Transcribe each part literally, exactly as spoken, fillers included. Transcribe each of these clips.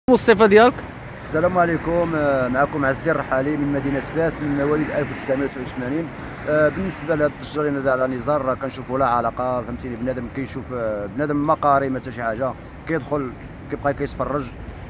والصفه ديالك؟ السلام عليكم. معكم عز الدين الرحالي من مدينه فاس من مواليد ألف وتسعمائة وتسعة وثمانين. بالنسبه لهذا التجارين هذا على نزار راه كنشوفوا لا علاقه، فهمتيني. بنادم كيشوف بنادم ما قاري ما حتى شي حاجه، كيدخل كيبقى كيتفرج،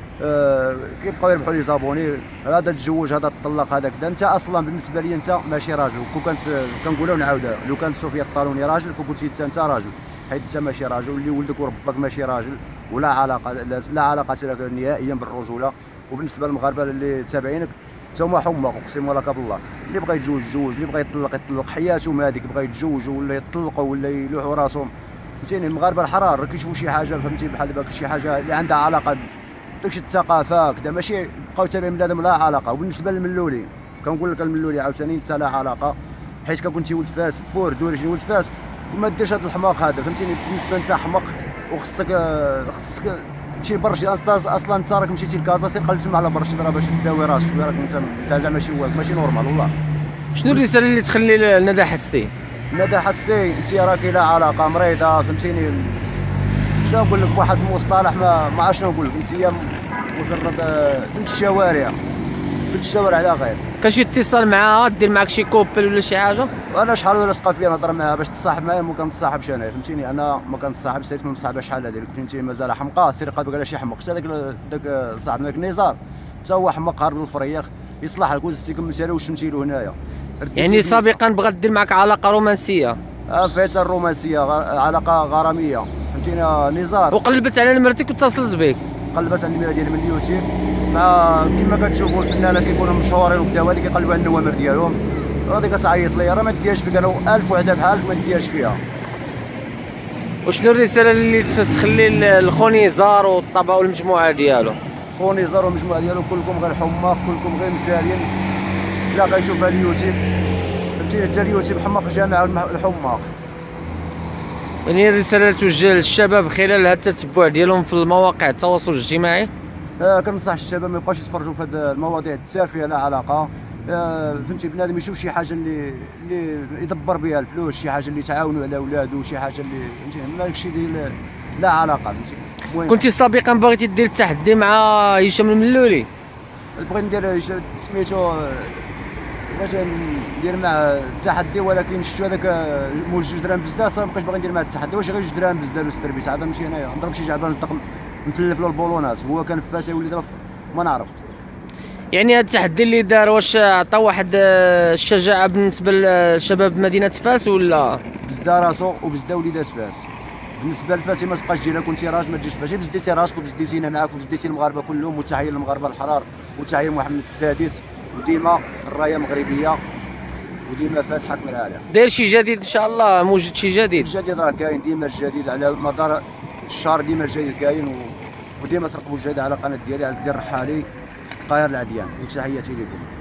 كيبقاو يربحوا لي زابوني. هذا تزوج هذا طلق هذا كذا. انت اصلا بالنسبه لي انت ماشي راجل. كون كنت كنقولها ونعاودها، لو كانت سفية الطالوني راجل كون كنتي انت انت راجل، حيت انت ماشي راجل، واللي ولدك وربك ماشي راجل، ولا علاقه لا علاقه لك نهائيا بالرجوله. وبالنسبه للمغاربه اللي تابعينك حتى هما حمق، اقسم لك بالله. اللي بغى يتزوج يتزوج، اللي بغى يطلق يطلق، حياتهم هذيك. بغى يتزوجوا ولا يطلقوا ولا يلوحوا راسهم، فهمتيني. المغاربه الحرار كيشوفوا شي حاجه، فهمتي، بحال دابا شي حاجه اللي عندها علاقه داكشي الثقافه كذا، ماشي بقاو تابعين بنادم لا علاقه. وبالنسبه للملولي كنقول لك الملولي عاوتاني انت لا علاقه، حيت كنتي ولد فاس بور دوريجين ولد فاس، وما ديرش هذا الحماق هذا، فهمتيني. بالنسبه انت حمق وخصك خصك تمشي برشي. اصلا انت راك مشيتي لكازا، سير قلت تما على برشي راه باش تداوي راسك شويه، راك انت زعما ماشي واعر، ماشي نورمال والله. شنو الرساله اللي تخلي لندى حسي؟ ندى حسي انت راكي لا علاقه، مريضه، فهمتيني. شنو نقول لك بواحد المصطلح ما ما عرفتش شنو نقول لك، انت مجرد بنت الشوارع، بنت الشوارع على غير. كان شي اتصال معاها دير معاك شي كوبل ولا شي حاجه؟ انا شحال ولا سقى فيا نهضر معاها باش تصاحب معايا، ما كنتصاحبش انا، فهمتيني. انا ما كنتصاحبش، سيرت من صاحبه شحال هذه كنت انت مازال حمقى، سير قلبك على شي حمق. حتى داك داك صاحبنا داك نزار حتى هو حمق هارب بالفريخ، يصلح لك وزدتي كملتي له وشمتي له هنايا. يعني سابقا بغات دير معاك علاقه رومانسيه؟ اه فايتها الرومانسيه، علاقه غراميه، فهمتيني. نزار وقلبت على نمرتك واتصلت بك؟ قلبت على النمره ديالي من اليوتيوب، مع كيما كتشوفوا الفنانه كيكونوا مشهورين وكذا، هذيك كيقلبوا على النوامر ديالهم. غادي كتعيط ليا، راه ما دياش فيك، انا ألف وحده بحالك ما دياش فيها. وشنو الرساله اللي تخلي لخونيزار والطبع والمجموعه ديالو؟ خونيزار والمجموعه ديالو كلكم غير حماق، كلكم غير مسالين. الا غيشوف اليوتيوب، فهمتيني، حتى اليوتيوب حماق جامع الحماق. يعني الرساله اللي توجه للشباب خلال هذا التتبع ديالهم في المواقع التواصل الاجتماعي؟ آه كنصح الشباب ما يبقاوش يتفرجوا في هذه المواضيع التافهه لا علاقه. آه فهمتي، بنادم يشوف شي حاجه اللي اللي يدبر بها الفلوس، شي حاجه اللي تعاونوا على ولادو، شي حاجه اللي فهمتي، ما داكشي ديال لا علاقه، فهمتي. كنتي سابقا بغيتي دير التحدي مع هشام الملولي؟ بغيت ندير سميتو، بغيت ندير معاه التحدي، ولكن شفتو هذاك مول جوج دراهم بزاف، صافي مابقيتش باغي ندير معاه التحدي. واش غير جوج دراهم بزاف السيرفيس عاد نمشي انايا نضرب شي جعبان الطقم نتلف له البولونات، هو كان فاش يولي دابا ما نعرف. يعني هذا التحدي اللي دار واش عطى واحد الشجاعه بالنسبه لشباب مدينه فاس ولا؟ بزدا راسو وبزدا وليدات فاس. بالنسبه لفاس ما تبقاش ديرها، كنتي راجل ما تجيش فاس، بزديتي راسك وبزديتينا معاك وبزديتي المغاربه كلهم. وتحيه للمغاربه الحرار وتحيه محمد السادس، وديما الرايه مغربيه، وديما فاس حكم العالم. داير شي جديد ان شاء الله؟ موجد شي جديد؟ الجديد راه كاين ديما، الجديد على مدار الشهر ديما الجديد كاين، و... وديما ترقبوا الجديد على القناه ديالي عز الدين الرحالي، قاهر العديان. وتحياتي لكم.